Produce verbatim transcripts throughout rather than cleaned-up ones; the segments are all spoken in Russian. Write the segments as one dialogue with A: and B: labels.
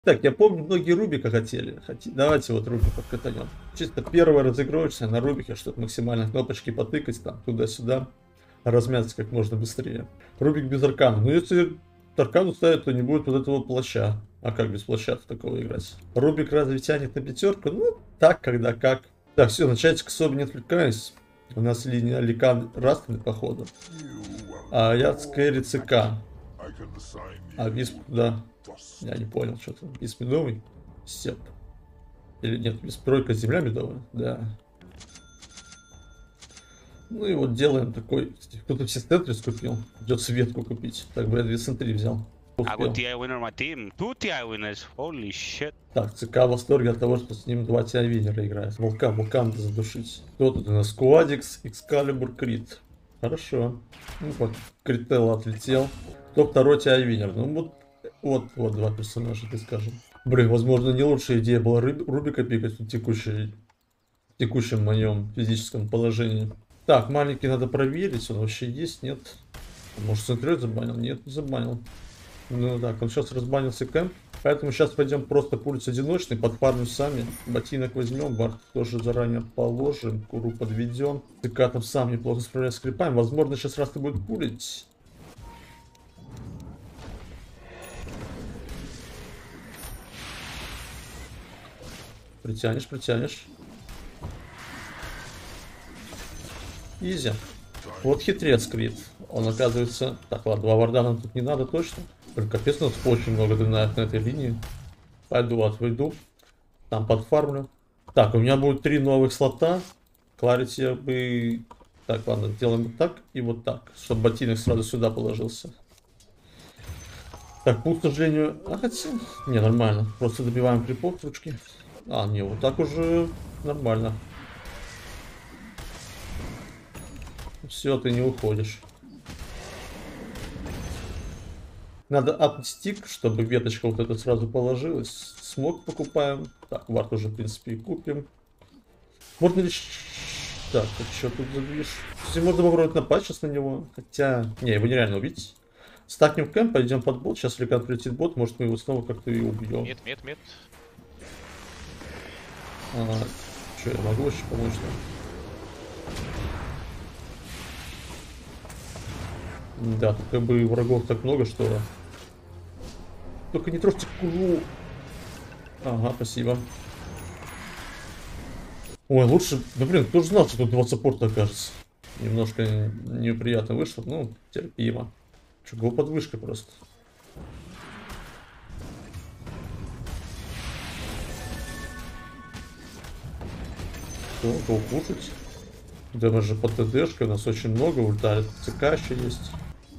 A: Так, я помню, многие Рубика хотели. Хоти... Давайте вот Рубика катанем. Чисто первое разыгрывочное на Рубике, чтобы максимально кнопочки потыкать там туда-сюда. Размяться как можно быстрее. Рубик без аркана. Ну если аркану ставят, то не будет вот этого плаща. А как без плаща такого играть? Рубик разве тянет на пятерку? Ну, так, когда как. Так, все, на чатик особо не отвлекаюсь. У нас линия Ликан Растаны, походу. А я скэри ЦК. А Висп, да. Я не понял, что там. Висп медовый? Сеп. Или нет, Висп тройка земля медовая? Да. Ну и вот делаем такой. Кто-то все Тетрис купил. Придется ветку купить. Так бы я две центри взял.
B: I got T I winner on my team. Two T I winners. Holy shit.
A: Так, ЦК в восторге от того, что с ним два Ти Ай винера играет. Волка, волка надо задушить. Кто тут у нас? Куадикс, Экскалибур, Крит. Хорошо. Ну вот, Крителла отлетел. Кто второй Ти Ай винер? Ну вот, вот, вот два персонажа, ты скажем. Блин, возможно, не лучшая идея была Рубика пикать в текущей, в текущем моем физическом положении. Так, маленький надо проверить, он вообще есть, нет? Может, центрёт забанил? Нет, не забанил. Ну так, он сейчас разбанился кэмп. Поэтому сейчас пойдем просто пулить одиночный, подфармим сами. Ботинок возьмем, бард тоже заранее положим, куру подведем. ТК там сам неплохо справляется с крипами. Возможно, сейчас раз ты будет пулить. Притянешь, притянешь. Изи. Вот хитрец Крит. Он оказывается... Так, ладно, два варда нам тут не надо точно. Блин, капец, у нас очень много дынает на этой линии. Пойду, отвойду. Там подфармлю. Так, у меня будет три новых слота. Кларити я бы... Так, ладно, делаем вот так и вот так. Чтобы ботинок сразу сюда положился. Так, пул, к сожалению... А хотя... Не, нормально. Просто добиваем крипов ручки. А, не, вот так уже нормально. Все, ты не уходишь. Надо апстик, чтобы веточка вот эта сразу положилась. Смог покупаем. Так, вард уже, в принципе, и купим. Можно лишь... Так, а что тут забьешь? Если можно попробовать напасть сейчас на него. Хотя... Не, его нереально убить. Стакнем кэмп, пойдем под бот. Сейчас Ликан прилетит бот, может мы его снова как-то и убьем.
C: Нет, нет, нет.
A: А, что, я могу еще помочь нам? Да, тут как бы врагов так много, что... Только не трожьте куру. Ага, спасибо. Ой, лучше... Да блин, кто же знал, что тут два саппорта окажется. Немножко неприятно вышло, ну, терпимо. Че, го под вышкой просто. Что, го кушать? Дэмэджа под ТДшкой, у нас очень много, ульта ЦК еще есть.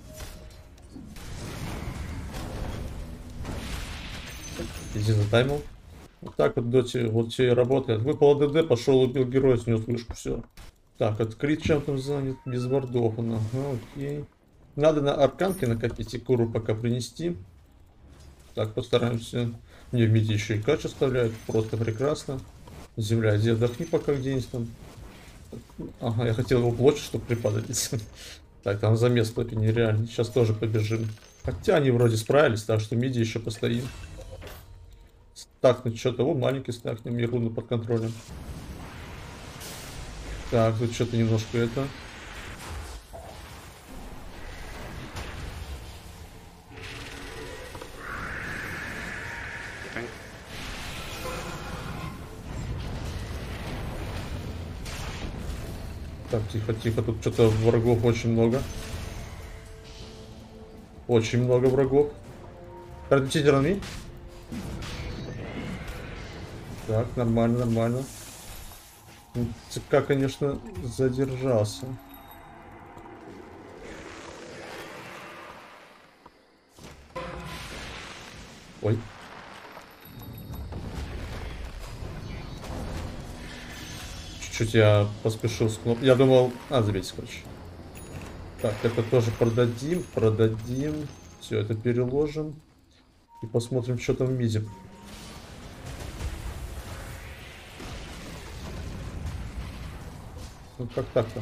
A: Иди затаймил. Вот так вот доте, вот все и работает. Выпал ДД, пошел, убил героя, снес вышку, все. Так, открыть чем там занят, без вардов. Ага, окей. Надо на арканке накопить и куру пока принести. Так, постараемся. Мне в миди еще и кач оставляют, просто прекрасно. Земля, иди отдохни пока где-нибудь там. Ага, я хотел его блочить, чтобы припадать. Так, там замес топи нереальный. Сейчас тоже побежим. Хотя они вроде справились, так что миди еще постоим. Стакнуть что-то. О, маленький стакнем, и руну под контролем. Так, тут что-то немножко это. Так, тихо, тихо, тут что-то врагов очень много. Очень много врагов. Продвитите раны. Так, нормально, нормально. ЦК, конечно, задержался. Ой. Чуть-чуть я поспешил с кнопкой. Я думал... А, забейте, короче. Так, это тоже продадим, продадим. Все, это переложим. И посмотрим, что там в миде. Ну, как так-то?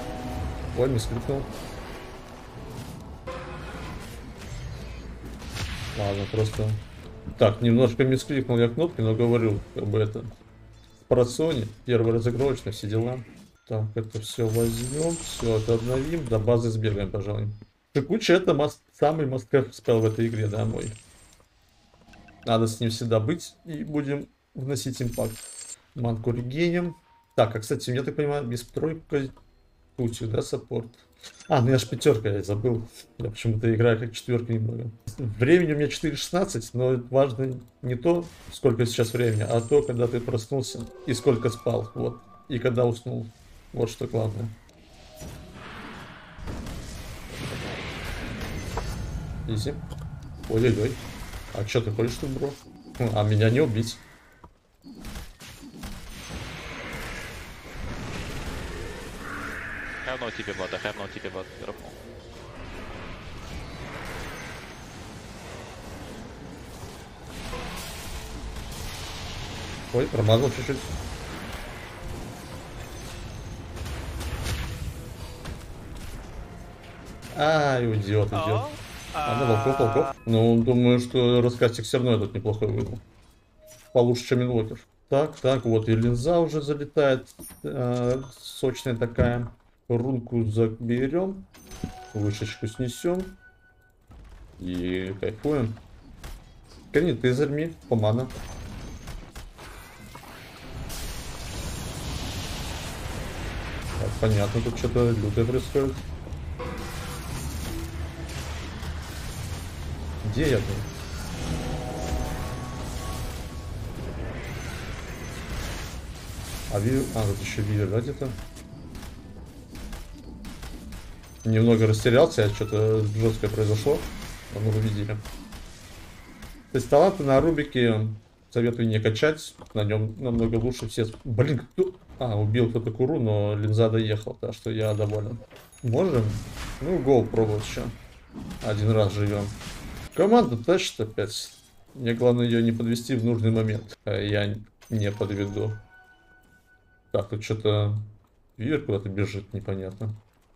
A: Ой, не скрипнул. Ладно, просто... Так, немножко мискликнул я кнопки, но говорю, как бы это... Про Sony, первый разыгрывочный, все дела. Так, это все возьмем, все это обновим, до базы сбегаем, пожалуй. Шикучи это маст... самый мастер спел в этой игре, да, мой. Надо с ним всегда быть, и будем вносить импакт. Манку регенем. Так, а кстати, я так понимаю, без тройка Кучу, да, саппорт. А, ну я ж пятерка, я забыл. Я почему-то играю как четверка немного. Времени у меня четыре шестнадцать, но важно не то, сколько сейчас времени, а то, когда ты проснулся и сколько спал. Вот. И когда уснул. Вот что главное. Изи. Ой-ой-ой. А что ты ходишь тут, бро? А меня не убить.
C: I have no T P bot, I have no T P bot.
A: Ой, промазал чуть-чуть. Ай, идиот, идиот. А, ну, волков, волков. Ну, думаю, что раскастик все равно этот неплохой выдал. Получше, чем инвокер. Так, так, вот и линза уже залетает. Э, сочная такая. Рунку заберем. Вышечку снесем. И кайфуем. Корни, ты зарми, помана. Так, понятно, тут что-то лютое происходит. Где я был? А вижу... А, тут еще вижу, да, где-то? Немного растерялся, что-то жесткое произошло. Но мы увидели. То есть таланты на Рубике советую не качать. На нем намного лучше все... Блин, кто... А, убил кто-то Куру, но линза доехал, так что я доволен. Можем? Ну, гоу пробовать еще. Один раз живем. Команда тащит опять. Мне главное ее не подвести в нужный момент. А я не подведу. Так, тут что-то... Вир куда-то бежит, непонятно.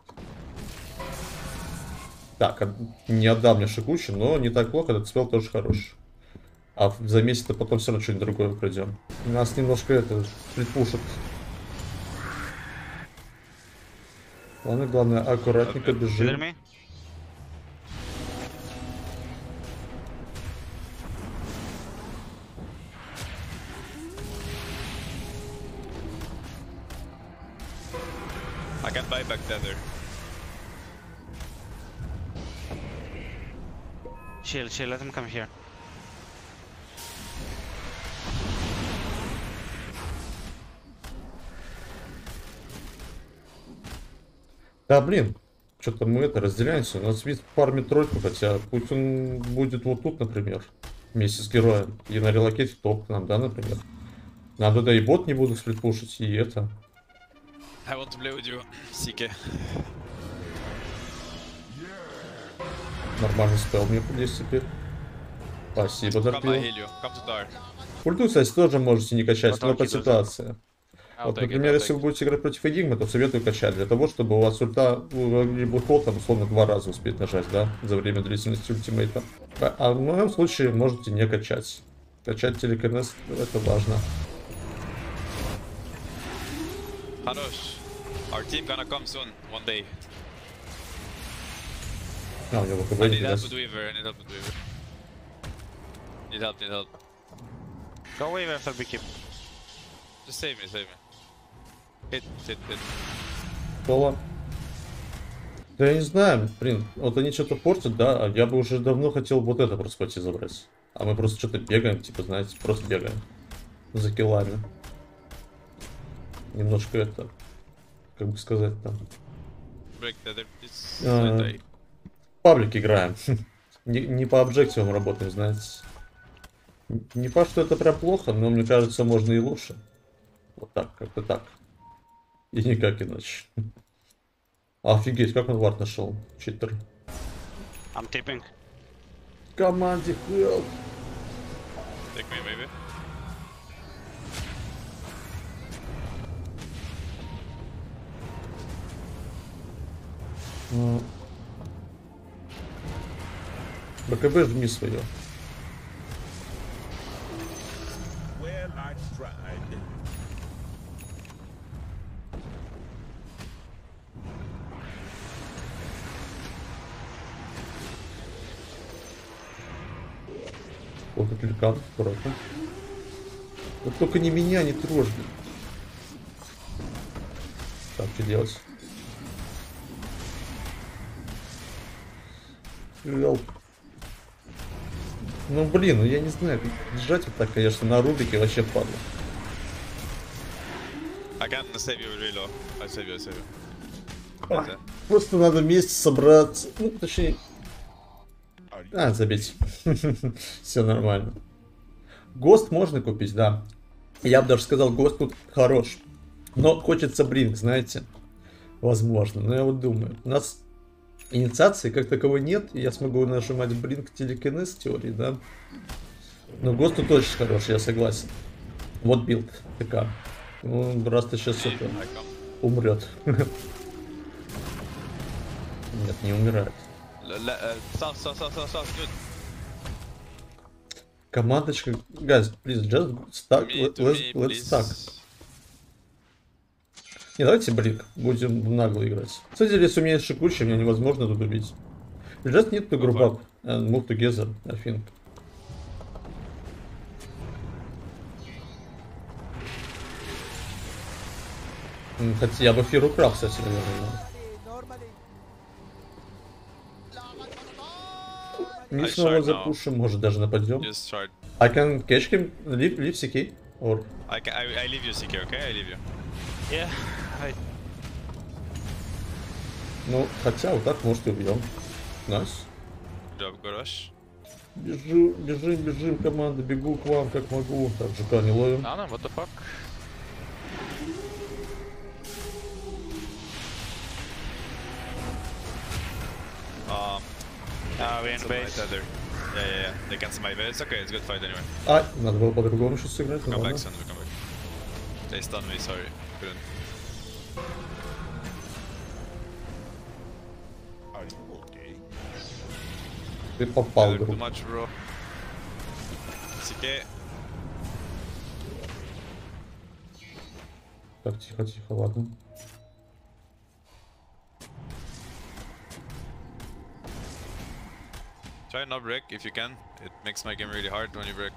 A: Так, не отдам мне Шикучи, но не так плохо, этот спел тоже хороший. А за месяц-то потом все равно что-нибудь другое украдем. Нас немножко это предпушит. Ладно, главное, аккуратненько бежим.
C: I can buy back tether.
B: Chill, chill, let him come here.
A: Да, блин, что-то мы это разделяемся. У нас вид в фарме тройку, хотя пусть он будет вот тут, например, вместе с героем. И на релокете топ к нам, да, например. Надо, да и бот не буду сплитпушить, и это.
C: I want to play with you, Сики.
A: Нормальный спел мне здесь теперь. Спасибо, Дарпил. Ульту, кстати, тоже можете не качать, но по ситуации. Вот, например, если вы будете играть против Энигмы, то советую качать, для того, чтобы у вас ульта либо ход, там, условно, два раза успеть нажать, да, за время длительности ультимейта. А в моем случае можете не качать. Качать телекинез, это важно.
C: Hanush, our team gonna come soon, one day.
A: А, у него ВКБ
C: I need help
A: интересно.
C: with Weaver, I need help with Weaver. Need help, need help.
B: Go away after we keep.
C: Just save me, save me. Hit, hit, hit.
A: Пола. Да я не знаю, блин, вот они что-то портят, да, а я бы уже давно хотел вот это просто пойти забрать. А мы просто что-то бегаем, типа, знаете, просто бегаем. За киллами. Немножко это, как бы сказать там.
C: Break tether, please.
A: А,
C: Die.
A: паблик играем. не, не по объективам работаем, знаете. Не факт, что это прям плохо, но мне кажется, можно и лучше. Вот так, как-то так. И никак иначе. Офигеть, как он вард нашел, читер.
B: I'm tipping.
A: Команде help.
C: Take me, maybe.
A: БКБ жми свое. Вот тут ликан, аккуратно. Вот только не меня, не трожь. Так, что делать? Help. Ну блин, ну я не знаю, держать вот так, конечно, на рубике вообще падло.
C: I can save you really low. I save you, I save you.
A: А, просто надо вместе собраться. Ну, точнее... А, забить. Все нормально. Гост можно купить, да. Я бы даже сказал, Гост тут хорош. Но хочется Бринг, знаете. Возможно. Но я вот думаю. У нас инициации как таковой нет. И я смогу нажимать Бринг телекинез в теории, да. Но Гост тут очень хорош, я согласен. Вот билд. ТК. Ну, раз ты сейчас это умрет. Нет, не умирает. Командочка, guys, please, just stuck, let's, let's stuck. Не, давайте брик, будем нагло играть. Кстати, если у меня есть шикучий, меня невозможно тут убить. Just need to group up and move together, I think. Хотя я бы Фир украл, кстати, наверное. Не снова запушим, может даже нападем. I can catch him, leave, leave си кей, or...
C: I, can, I, I leave you си кей, okay? I leave you.
B: Yeah, I...
A: Ну, хотя вот так, может, и убьем. Найс.
C: Good rush.
A: Бежу, бежим, бежим, команда, бегу к вам, как могу. Так, жука не ловим.
D: Nana, what the fuck?
C: Um,
B: Uh, we're in
C: it's a
B: base.
C: fight, yeah, yeah, yeah. They can smite, but it's okay. It's good fight anyway.
A: А, надо было по-другому сейчас сыграть, ну
C: Come
A: ладно.
C: back, son. We come back. They stunned me. Sorry, couldn't.
A: Ты попал,
C: Too
A: друг.
C: much, bro. си кей.
A: Так, тихо, тихо, ладно.
C: Try not break if you can. It makes my game really hard when you break.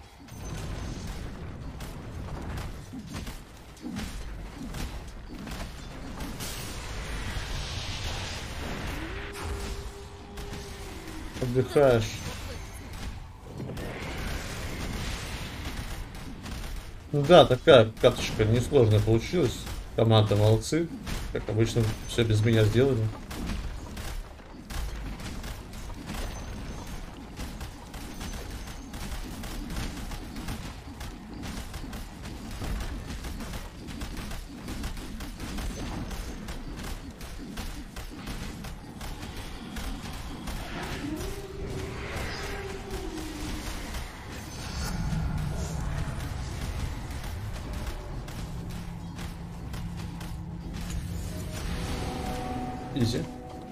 A: Отдыхаешь. Ну да, такая каточка несложная получилась. Команда молодцы. Как обычно, все без меня сделали. Изи.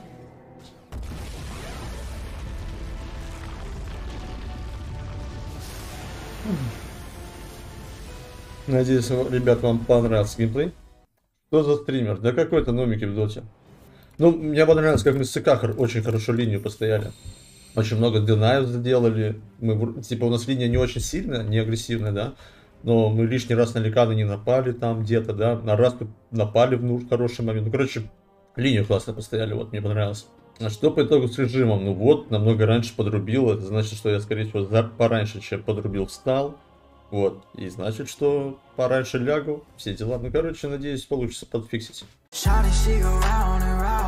A: Надеюсь, ребят, вам понравился геймплей. Что за стример? Да какой-то номики в доте. Ну, мне понравилось, как мы с ЦК очень хорошо линию постояли. Очень много денаев сделали. Мы, типа, у нас линия не очень сильная, не агрессивная, да. Но мы лишний раз на ликаны не напали там где-то, да. На раз напали в ну, хороший момент. Ну, короче, линию классно постояли, вот, мне понравилось. А что по итогу с режимом? Ну вот, намного раньше подрубил. Это значит, что я, скорее всего, пораньше, чем подрубил, встал. Вот. И значит, что пораньше лягу. Все дела. Ну, короче, надеюсь, получится подфиксить.